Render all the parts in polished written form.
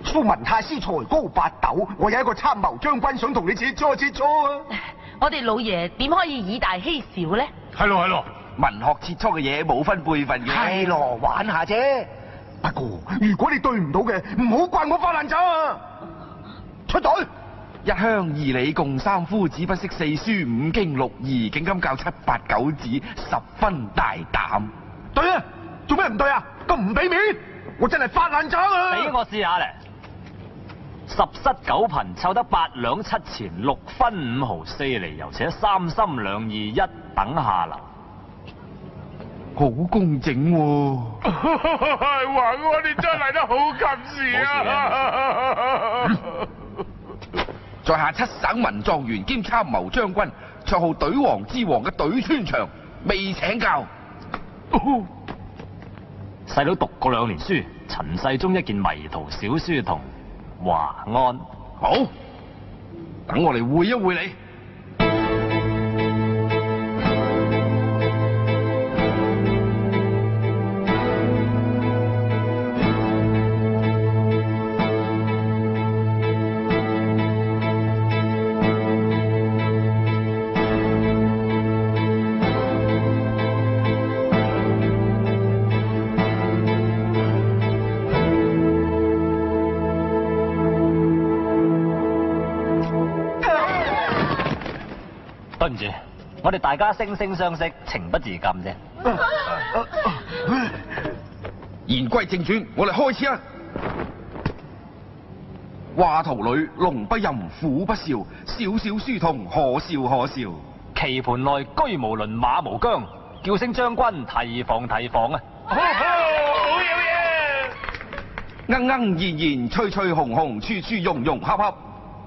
蘇文泰師才高八斗，我有一個參謀將軍想同你切磋切磋啊！ 我哋老爺點可以以大欺小咧？ 係咯係咯， 文學切磋嘅嘢冇分輩分嘅。 係咯，玩下啫。不過如果你對唔到嘅，唔好怪我發爛渣啊！出隊。 一鄉二里共三夫，只不識四書五經六義，竟敢教七八九字，十分大膽。 對啊，做咩唔對啊？咁唔俾面，我真係發爛渣啊！ 俾我試下咧。10室9貧，湊得8兩7錢6分5毫4厘，又且3心2意1等下流。 好工整喎、 話我哋真係得好及時啊！ 在下7省文狀元兼參謀將軍，綽號隊王之王嘅隊穿腸，未請教。 細佬讀過2年書，陳世忠一件迷途小書童華安。 好，等我嚟會一會你。 對唔住，我哋大家惺惺相惜，情不自禁啫。 言歸正傳，我哋開始啊！畫圖裏龍不吟，虎不嘯，小小書童可笑可笑。 棋盤內車無輪，馬無韁，叫聲將軍提防提防啊！ 好嘢！ 鶯鶯燕燕，吹吹紅紅，處處融融洽洽。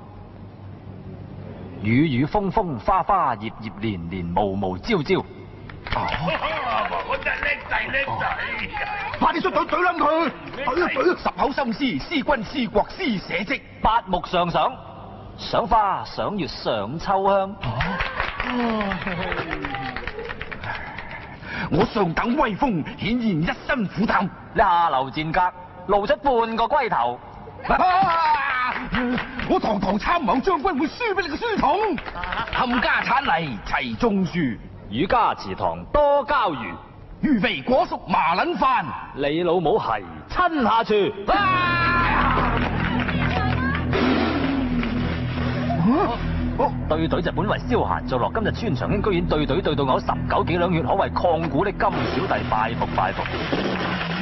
雨雨風風，花花葉葉，年年無無朝朝。 我真係叻仔叻仔！ 快啲出隊懟冧佢！懟十口心思，思君思國思社稷。 八目上賞，賞花賞月賞秋香。 我上等威風，顯然一身苦膽。 你下流賤格，露出半個龜頭。 我堂堂參謀將軍會輸俾你個書童？冚家產嚟齊種樹， 儒家祠堂多膠魚， 魚肥果熟麻撚飯。 你老母係親下廚。對隊就本為消閒作樂，今日穿長興居然對隊對到嘔19幾兩血，可謂曠古的金小弟，拜服拜服。